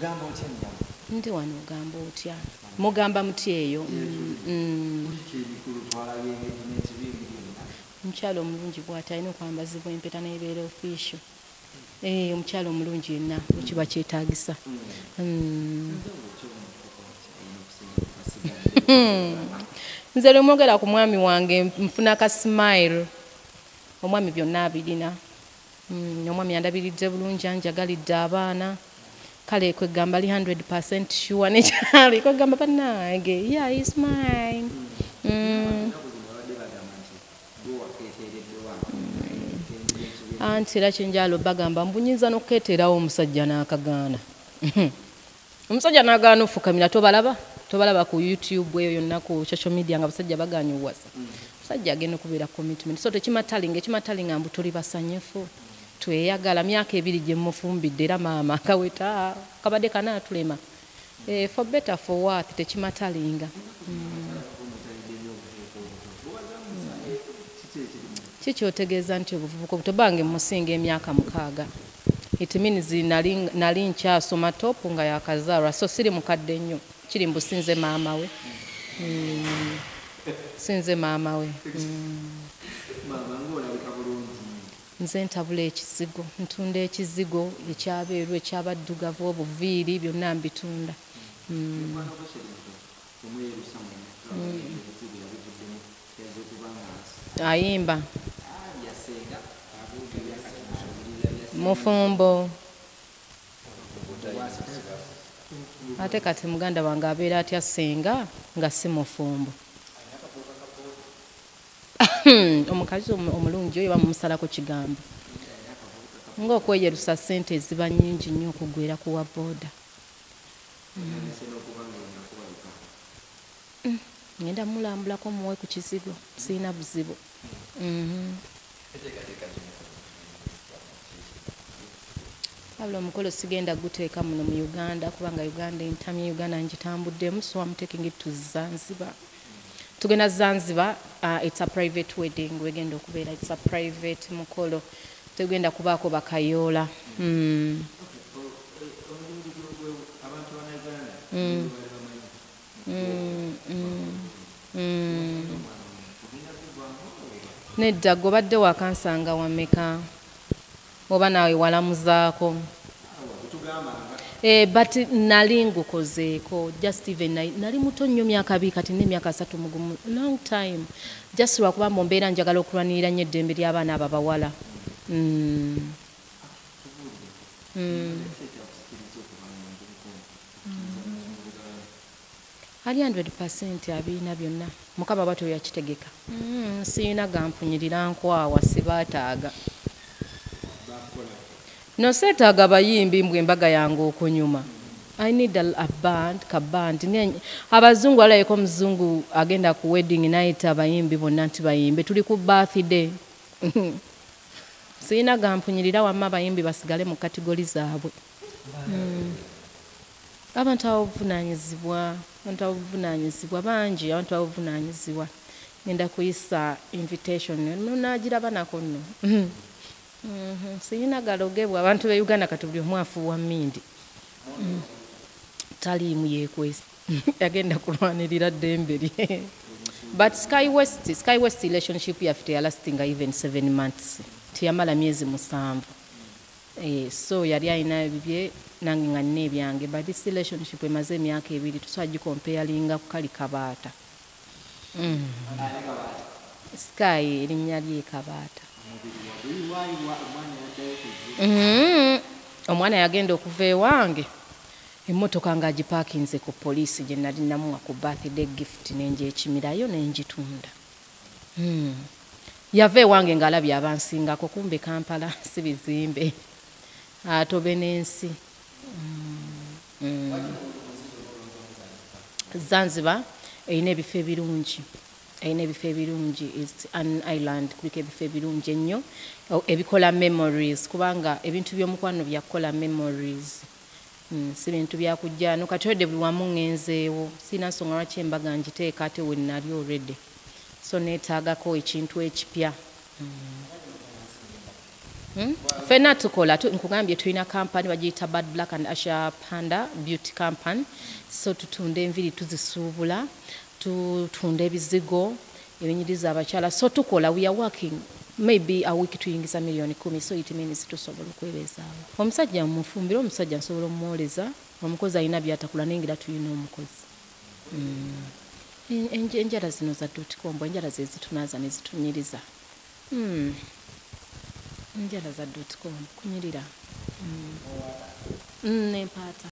Ogamba otya nnyama? Ndi wano ogamba otya? Mugamba muti eyo. Omukyalo omulungi bw'ati alina okwambazibwa empeta n'ebeera official. Omukyalo omulungi yenna ekiba kyetaagisa. Nze lwe mwogera ku mwami wange nfuna ka smile. Omwami byonna abirina. Omwami yandabiridde bulungi, anjagalidde abaana. Kale kwegamba ali 100% sure nekyali kwegamba bannange, yeah, he's mine. Anti era kyenjalo bagamba mbunyiza n'okukeeterawo omusajja n'akagaana. Omusajja n'agaana ofukamira tobalaba ku YouTube eyo yonna ku social media nga basajja baganya uwasa. Omusajja agenda okubeera commitment. So ekimatalinga mbu tuli basanyufu. Tweyagala myaka 2 gye mufumbidde era maama akaweta kabadde kanaatulema. For better for worse tekimatalinga. Kikyotegeeza nti obuvubuka obutobange musinga emyaka 6. It means nali nkyasoma top nga yakazaalwa, so siri mukadde nnyo. Kiri mbusinze maama we. Sinze maama we. Nze ntabula ekizigo, ntunda ekizigo ekyabeeru ekyabaddugavu obuviiri byonna mbitunda. Ayimba mufumbo ate kati muganda wange abeera atya Senga nga si mufumbo. Omukazi omulungi oyo bamusalako kigambo ng'okweyerusa ssente eziba nnyingi nnyo okugwera kuwa booda. Ngenda mulambulako muwe ku kizigo, sirina buzibu. Wabula omukolo sigenda guteeka muno mu Uganda kubanga Uganda entamye Uganda ngitambuddemu, so I'm taking it to Zanzibar. Tugenda Zanzibar, it's a private wedding. Wegenda okubeera, it's a private mukolo. Tugenda kubaako bakayoola. Nedda gobadde wakansanga wameka oba naawe walamuzaako. But nali ngukozeeko, just even nali muto nnyo myaka 2 kati n'emyaka 3 mugumu, long time, just lwakuba mbeera njagala okulwanirira nnyo eddembe ly'abaana abo abawala. Ali 100% abirina byonna. Mukama bw'atyo yakitegeka. Sirina gampunyirira nkwawa sibaataaga. No seetaaga bayimbi mbwe embaga yange okunyuma. I need a band, kaband. Abazungu alayeko muzungu agenda ku wedding night abayimbi bonna nti bayimbe. Tuli ku birthday. Sirina gampunyirira wamma abayimbi basigale mu kategori zaabwe. Abantu abavunaanyizibwa bangi, abantu abavunaanyizibwa. Ngenda kuyisa invitation n'agiraba nako nno. Sirina galogebwa abantu be Uganda kati buli omu afuuwa mmindi. Taliimu yeekwesa yagenda kulwanirira ddembe lye. But Sky West relationship yaffe yalastinga even 7 months. Tiyamala myezi 7. So yali alina ebibye nange nga nina ebyange, but this relationship emaze emyaka 2 tusobola gikompeyalinga ku kali kabaata. Sky erinnya lye Kabaata. Omwana yagenda okuva ewange emmotoka ng'agipaakinze ku poliisi gye nali namuwa ku birthday gift n'engyekimirayo n'engitunda. Yava ewange ng'alabye abansingako, kumbe Kampala si bizimbe, atobe n'ensi. Zanzibar erina ebifo ebirungi. It's an island, kuliko ebifo ebirungi ennyo ebikola memories, kubanga ebintu by'omukwano byakola memories. Si bintu byakujja no kati odde buli wamu ngenzeewo, sina nsonga lwaki embaga ngiteeka ate we nali already, so neetaagako ekintu ekipya. Fena tukola nkugambye tulina kampani bagiyita Bad Black and Asha Panda Beauty Company. So tutunda enviri tuzisuubula, tutunda ebizigo ebinyiriza abakyala. So tukola, we are working maybe a week tuyingiza $10,000. So it means tusobola okwebezaawo. Omusajja mufumbira, omusajja nsobola omwoleza, omukozi alina byatakula nengira tulina omukozi. Enjala zino za .com, enjala ze zitunaaza ne zitunyiriza. Enjala za .com kunyirira. Nempaata.